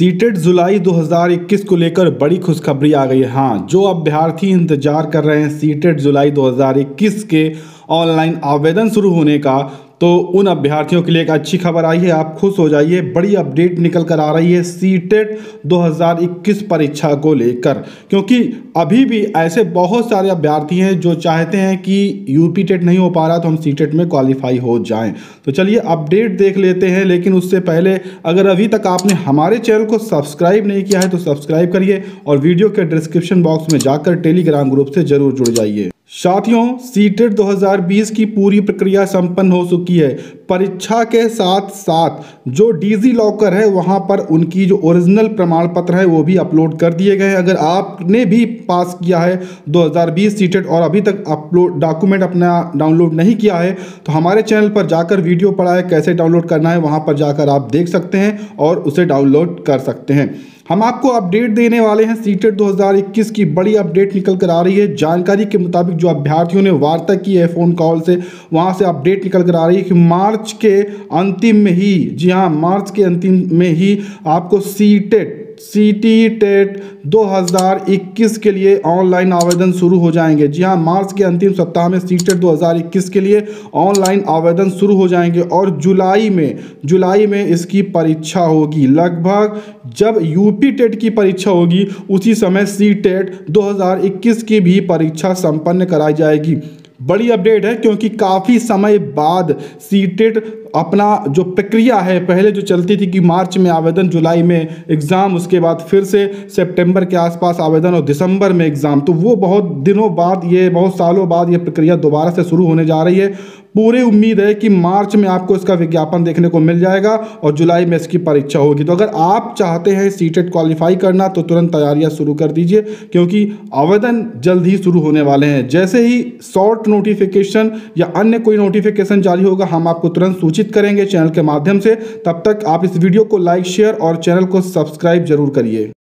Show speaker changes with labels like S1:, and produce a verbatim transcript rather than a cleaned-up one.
S1: CTET जुलाई दो हज़ार इक्कीस को लेकर बड़ी खुशखबरी आ गई है। हाँ, जो अभ्यर्थी इंतजार कर रहे हैं सीटेट जुलाई दो हज़ार इक्कीस के ऑनलाइन आवेदन शुरू होने का, तो उन अभ्यर्थियों के लिए एक अच्छी खबर आई है। आप खुश हो जाइए, बड़ी अपडेट निकल कर आ रही है सीटेट दो हज़ार इक्कीस परीक्षा को लेकर, क्योंकि अभी भी ऐसे बहुत सारे अभ्यर्थी हैं जो चाहते हैं कि यूपी टेट नहीं हो पा रहा तो हम सीटेट में क्वालिफाई हो जाएं। तो चलिए अपडेट देख लेते हैं, लेकिन उससे पहले अगर अभी तक आपने हमारे चैनल को सब्सक्राइब नहीं किया है तो सब्सक्राइब करिए और वीडियो के डिस्क्रिप्शन बॉक्स में जाकर टेलीग्राम ग्रुप से जरूर जुड़ जाइए। साथियों, सीटेट दो हज़ार बीस की पूरी प्रक्रिया संपन्न हो चुकी है। परीक्षा के साथ साथ जो डिजी लॉकर है वहां पर उनकी जो ओरिजिनल प्रमाण पत्र है वो भी अपलोड कर दिए गए हैं। अगर आपने भी पास किया है दो हज़ार बीस सीटेट और अभी तक अपलोड डॉक्यूमेंट अपना डाउनलोड नहीं किया है तो हमारे चैनल पर जाकर वीडियो पड़ा है कैसे डाउनलोड करना है, वहां पर जाकर आप देख सकते हैं और उसे डाउनलोड कर सकते हैं। हम आपको अपडेट देने वाले हैं, सीटेट दो हज़ार इक्कीस की बड़ी अपडेट निकल कर आ रही है। जानकारी के मुताबिक जो अभ्यर्थियों ने वार्ता की है फ़ोन कॉल से, वहां से अपडेट निकल कर आ रही है कि मार्च के अंतिम में ही, जी हाँ, मार्च के अंतिम में ही आपको सीटेट सीटी टेट दो हज़ार इक्कीस के लिए ऑनलाइन आवेदन शुरू हो जाएंगे। जी हाँ, मार्च के अंतिम सप्ताह में सीटेट दो हज़ार इक्कीस के लिए ऑनलाइन आवेदन शुरू हो जाएंगे और जुलाई में जुलाई में इसकी परीक्षा होगी। लगभग जब यूपी टेट की परीक्षा होगी उसी समय सीटेट दो हज़ार इक्कीस की भी परीक्षा संपन्न कराई जाएगी। बड़ी अपडेट है क्योंकि काफ़ी समय बाद सीटेट अपना जो प्रक्रिया है, पहले जो चलती थी कि मार्च में आवेदन, जुलाई में एग्ज़ाम, उसके बाद फिर से सितंबर के आसपास आवेदन और दिसंबर में एग्ज़ाम, तो वो बहुत दिनों बाद, ये बहुत सालों बाद ये प्रक्रिया दोबारा से शुरू होने जा रही है। पूरी उम्मीद है कि मार्च में आपको इसका विज्ञापन देखने को मिल जाएगा और जुलाई में इसकी परीक्षा होगी। तो अगर आप चाहते हैं सीटेट क्वालिफाई करना तो तुरंत तैयारियां शुरू कर दीजिए, क्योंकि आवेदन जल्द ही शुरू होने वाले हैं। जैसे ही शॉर्ट नोटिफिकेशन या अन्य कोई नोटिफिकेशन जारी होगा हम आपको तुरंत सूचित करेंगे चैनल के माध्यम से। तब तक आप इस वीडियो को लाइक, शेयर और चैनल को सब्सक्राइब जरूर करिए।